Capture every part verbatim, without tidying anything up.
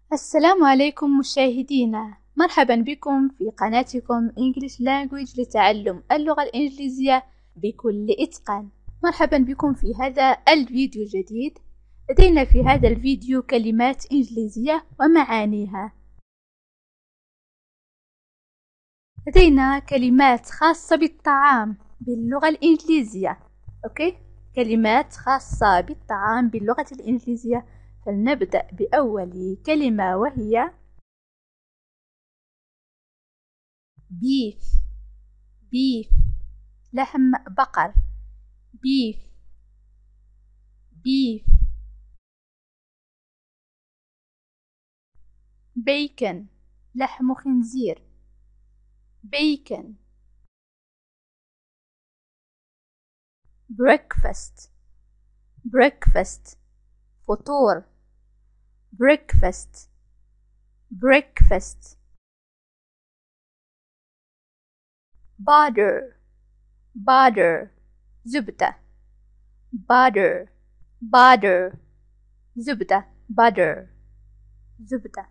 السلام عليكم مشاهدينا، مرحبا بكم في قناتكم English Language لتعلم اللغة الإنجليزية بكل إتقان. مرحبا بكم في هذا الفيديو الجديد. لدينا في هذا الفيديو كلمات إنجليزية ومعانيها. لدينا كلمات خاصة بالطعام باللغة الإنجليزية. أوكي؟ كلمات خاصة بالطعام باللغة الإنجليزية. فلنبدأ بأول كلمة وهي beef. beef لحم بقر. beef beef bacon لحم خنزير. bacon breakfast breakfast فطور. breakfast breakfast butter butter زبدة. butter butter زبدة. butter زبدة.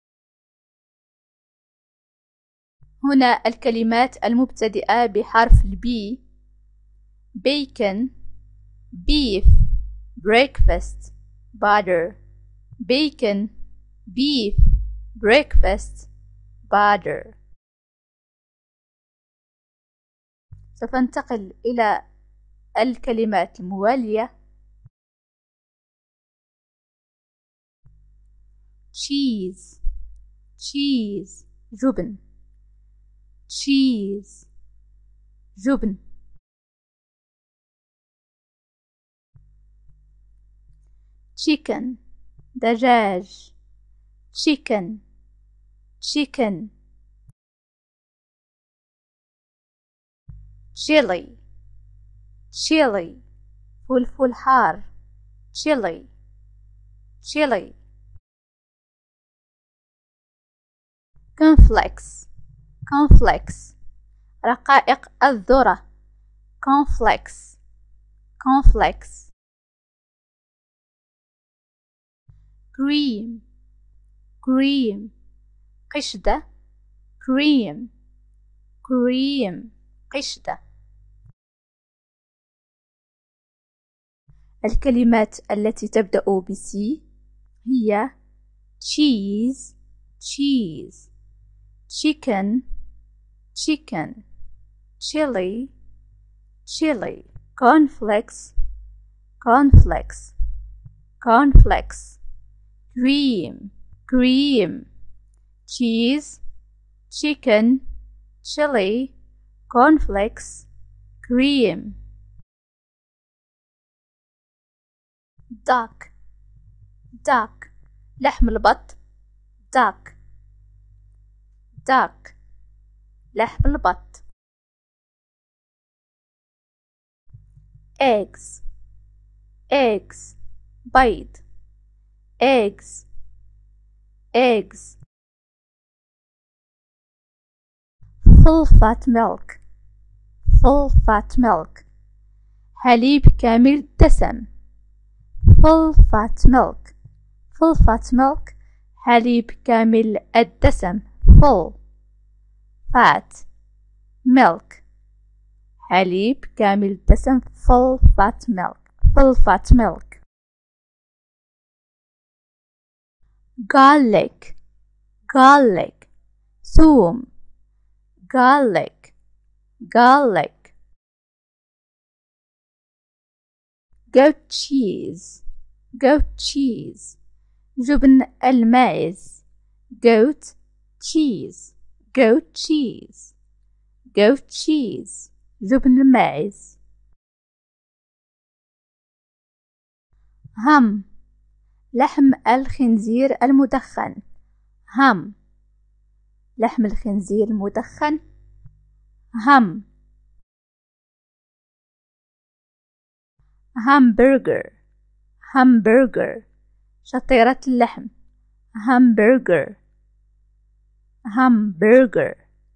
هنا الكلمات المبتدئة بحرف البي: bacon beef breakfast butter. bacon beef breakfast butter. سوف ننتقل إلى الكلمات الموالية: cheese cheese جبن. cheese جبن. chicken دجاج. chicken chicken chili chili فلفل حار. chili chili cornflakes cornflakes رقائق الذرة. cornflakes cornflakes cream cream قشدة. cream cream قشدة. الكلمات التي تبدأ بسي هي cheese cheese chicken chicken chili chili cornflakes cornflakes cornflakes cream cream cheese chicken chili cornflakes cream. duck duck لحم البط. duck duck لحم البط. eggs eggs بيض. eggs eggs full fat milk full fat milk حليب كامل الدسم. full fat milk full fat milk حليب كامل الدسم. full fat milk حليب كامل الدسم. full fat milk full fat milk garlic garlic ثوم. garlic garlic goat cheese goat cheese جبن الماعز. goat cheese goat cheese goat cheese جبن الماعز. ham لحم الخنزير المدخن. ham لحم الخنزير المدخن. ham hamburger hamburger شطيرة اللحم. hamburger hamburger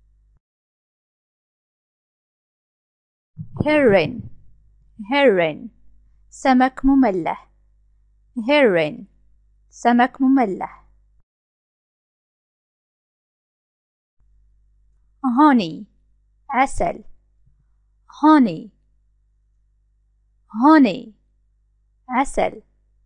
herring herring سمك مملح. herring سمك مملح. honey عسل honey honey عسل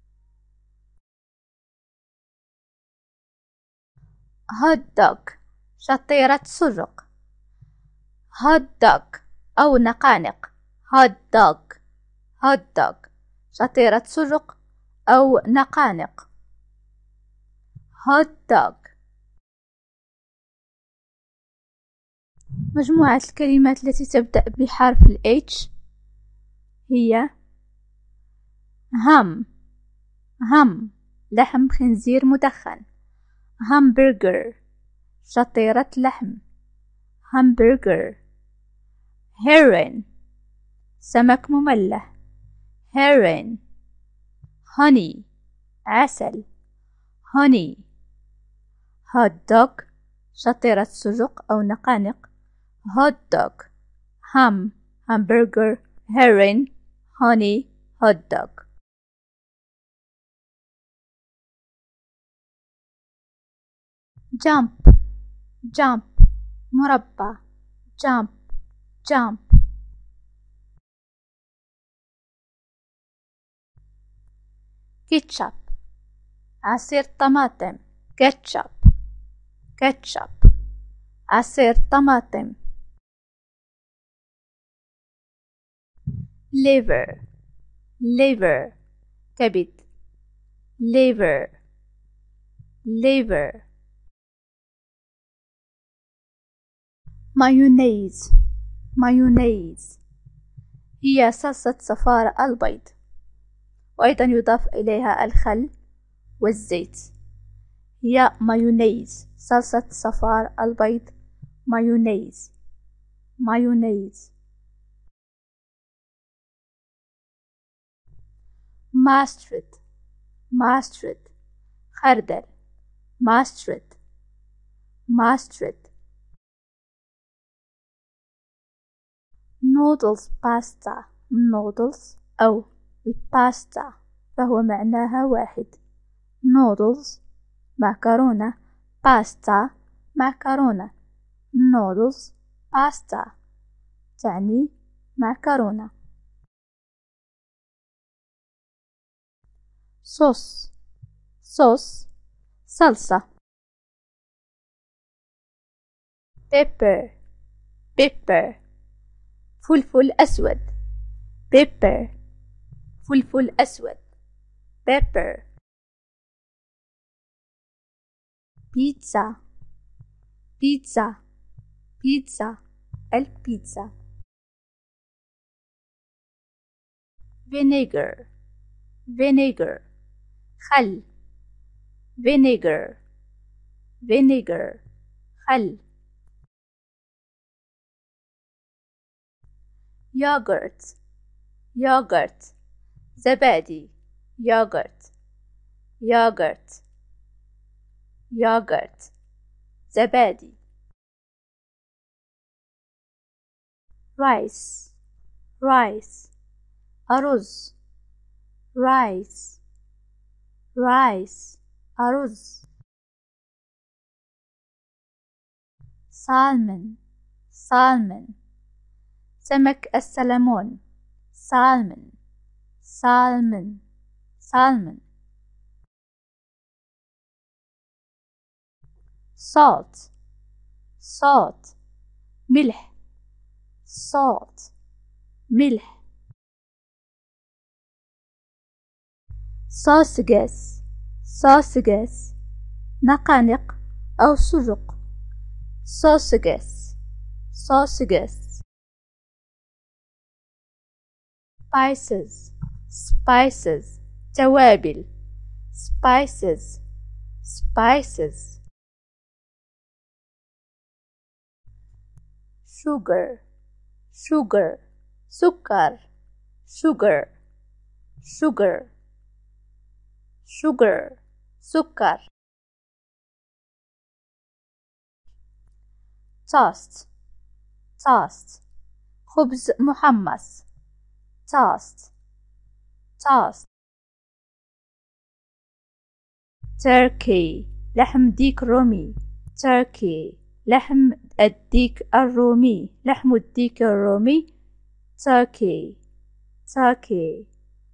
hot dog شطيرة سجق hot dog أو نقانق hot dog hot dog شطيرة سجق أو نقانق hot dog. مجموعة الكلمات التي تبدأ بحرف ال H هي هم هم لحم خنزير مدخن hamburger شطيرة لحم hamburger herring سمك مملح herring honey عسل honey hot dog شطيرة سجق أو نقانق hot dog ham hamburger herring honey hot dog. jump jump مربع jump jump ketchup عصير طماطم ketchup ketchup عصير طماطم liver liver كبد liver liver مايونيز مايونيز هي صلصة صفار البيض وأيضا يضاف إليها الخل والزيت هي مايونيز صلصة صفار البيض مايونيز مايونيز ماسترد ماسترد خردل ماسترد ماسترد نودلز باستا نودلز أو الباستا فهو معناها واحد نودلز معكرونة باستا معكرونة نودلز باستا تعني معكرونة صوص صوص صلصة pepper pepper فلفل أسود pepper فلفل أسود pepper بيتزا بيتزا بيتزا البيتزا vinegar vinegar خل vinegar vinegar خل ياغورت ياغورت زبادي ياغورت ياغورت ياغورت زبادي رايس رايس أرز رايس رايس أرز سالمون سالمون سمك السلمون سالمون سالمون سالمون salt salt ملح salt ملح sausages sausages نقانق أو سجق sausages sausages spices spices توابل spices spices sugar sugar سكر sugar sugar sugar سكر toast toast خبز محمص toast toast turkey لحم ديك رومي turkey لحم الديك الرومي، لحم الديك الرومي تاكي تاكي.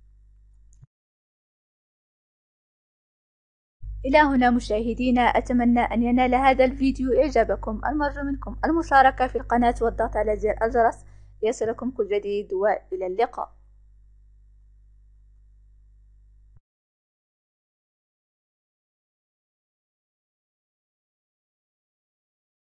إلى هنا مشاهدينا، أتمنى أن ينال هذا الفيديو إعجابكم. المرجو منكم المشاركة في القناة والضغط على زر الجرس ليصلكم كل جديد، وإلى اللقاء.